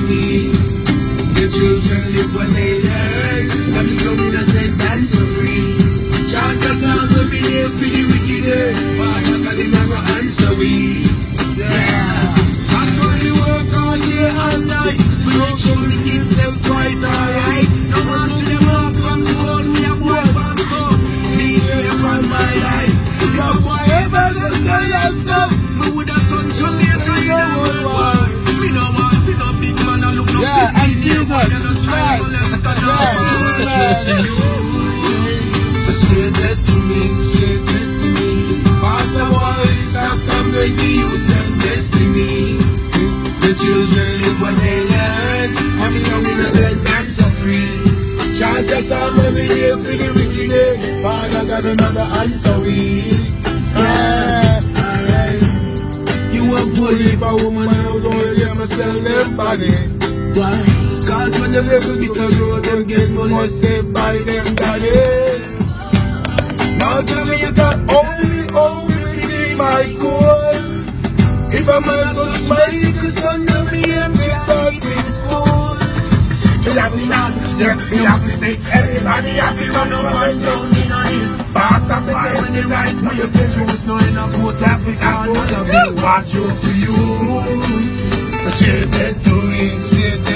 me. The children live when they learn. I'm so innocent and so free. Chant your songs will be there for the wicked. Father God, they never answer we. Yeah. That's why we work all day and night. For make sure the kids them quite alright. No man should them up from school. We have work from home. Me here on my life. But whatever just die and stuff, me woulda turn Jamaica in a whole war. Me no want see no big man and look no 15 year old. Right. Say that to me, say that to me. Pass the voice after make the youth and destiny. The children live what they learn. I'm so innocent and so free. Chance your song every day for the wicked. Father got another answer we. You a bully by woman, I don't really myself them body. Why? Cause when the little bit of road, them get money saved by them daddy. Now Jamaica only feeding my goal. If a man touch my little son, then me have to back in school. He have to sound, he have to say, everybody have to run up and down in a list. Pass up the time when the right way of the truth, no enough vote as the corner, watch out to you. Straight to it, straight